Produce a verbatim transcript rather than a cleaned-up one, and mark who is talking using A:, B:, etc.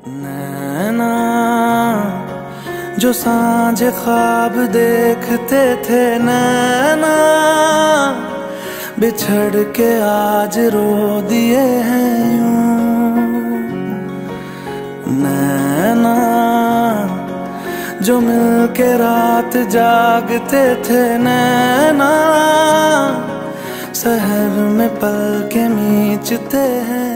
A: नैना जो सांझ ख्वाब देखते थे, नैना बिछड़ के आज रो दिए हैं यूं। नैना जो मिल के रात जागते थे, नैना शहर में पल के मीचते हैं।